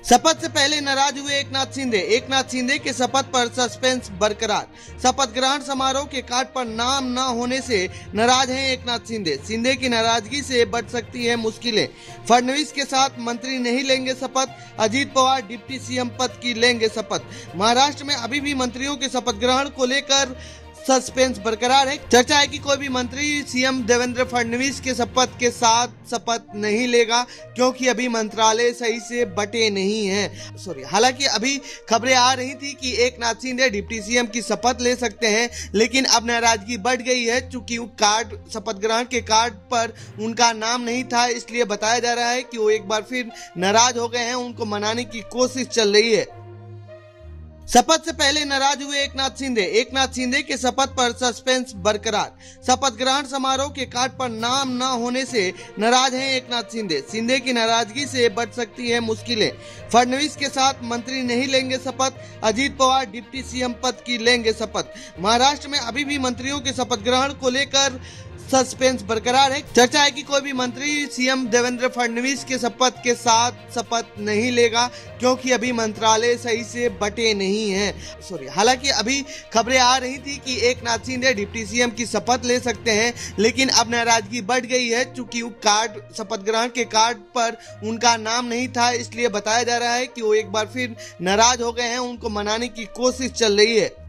शपथ से पहले नाराज हुए एक नाथ शिंदे के शपथ पर सस्पेंस बरकरार। शपथ ग्रहण समारोह के कार्ड पर नाम न होने से नाराज हैं एक नाथ शिंदे की नाराजगी से बढ़ सकती है मुश्किलें। फडणवीस के साथ मंत्री नहीं लेंगे शपथ, अजीत पवार डिप्टी सीएम पद की लेंगे शपथ। महाराष्ट्र में अभी भी मंत्रियों के शपथ ग्रहण को लेकर सस्पेंस बरकरार है। चर्चा है कि कोई भी मंत्री सीएम देवेंद्र फडणवीस के शपथ के साथ शपथ नहीं लेगा क्योंकि अभी मंत्रालय सही से बटे नहीं हैं। हालांकि अभी खबरें आ रही थी कि एक नाथ शिंदे डिप्टी सीएम की शपथ ले सकते हैं, लेकिन अब नाराजगी बढ़ गई है क्योंकि कार्ड शपथ ग्रहण के कार्ड पर उनका नाम नहीं था। इसलिए बताया जा रहा है कि वो एक बार फिर नाराज हो गए हैं, उनको मनाने की कोशिश चल रही है। शपथ से पहले नाराज हुए एक नाथ शिंदे के शपथ पर सस्पेंस बरकरार। शपथ ग्रहण समारोह के कार्ड पर नाम न होने से नाराज हैं एक नाथ शिंदे की नाराजगी से बढ़ सकती है मुश्किलें। फडणवीस के साथ मंत्री नहीं लेंगे शपथ, अजीत पवार डिप्टी सीएम पद की लेंगे शपथ। महाराष्ट्र में अभी भी मंत्रियों के शपथ ग्रहण को लेकर सस्पेंस बरकरार है। चर्चा है कि कोई भी मंत्री सीएम देवेंद्र फडणवीस के शपथ के साथ शपथ नहीं लेगा क्योंकि अभी मंत्रालय सही से बटे नहीं हैं। हालांकि अभी खबरें आ रही थी कि एक नाथ शिंदे डिप्टी सीएम की शपथ ले सकते हैं, लेकिन अब नाराजगी बढ़ गई है क्योंकि कार्ड शपथ ग्रहण के कार्ड पर उनका नाम नहीं था। इसलिए बताया जा रहा है कि वो एक बार फिर नाराज हो गए हैं, उनको मनाने की कोशिश चल रही है।